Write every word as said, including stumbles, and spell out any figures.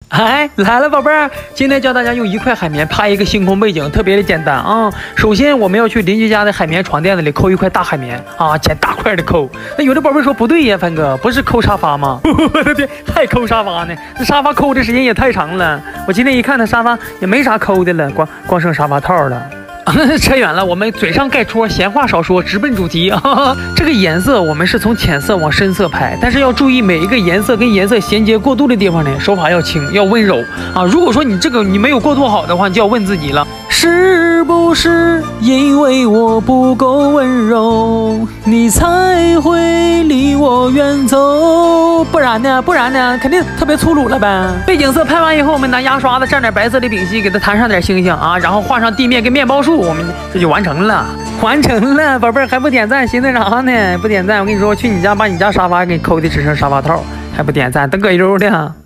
哎，来了，宝贝儿！今天教大家用一块海绵拍一个星空背景，特别的简单啊。首先，我们要去邻居家的海绵床垫子里抠一块大海绵啊，捡大块的抠。那有的宝贝说不对呀，凡哥，不是抠沙发吗？我的天，还抠沙发呢？这沙发抠的时间也太长了。我今天一看，那沙发也没啥抠的了，光光剩沙发套了。扯远了，我们嘴上盖戳，闲话少说，直奔主题啊！这个颜色我们是从浅色往深色拍，但是要注意每一个颜色跟颜色衔接过渡的地方呢，手法要轻，要温柔啊！如果说你这个你没有过渡好的话，你就要问自己了，是不是因为我不够温柔，你才会离我远走？不然呢？不然呢？肯定特别粗鲁了呗！背景色拍完以后，我们拿牙刷子蘸点白色的丙烯，给它弹上点星星啊，然后画上地面跟面包树。我们这就完成了，完成了，宝贝儿还不点赞，寻思啥呢？不点赞，我跟你说，我去你家把你家沙发给你抠的只剩沙发套，还不点赞，等葛优的。